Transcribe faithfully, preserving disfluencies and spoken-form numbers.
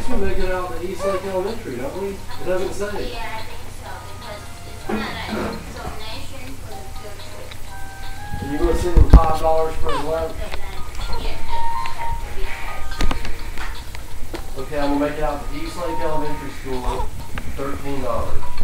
guess we make it out to East Lake Elementary, don't we? It doesn't say. Yeah, I think so, because it's not a donation for the field trip. And you're going to send them five dollars for his lunch? Okay, then, yeah, it has to be cash. Okay, I'm going to make it out to East Lake Elementary School, thirteen dollars.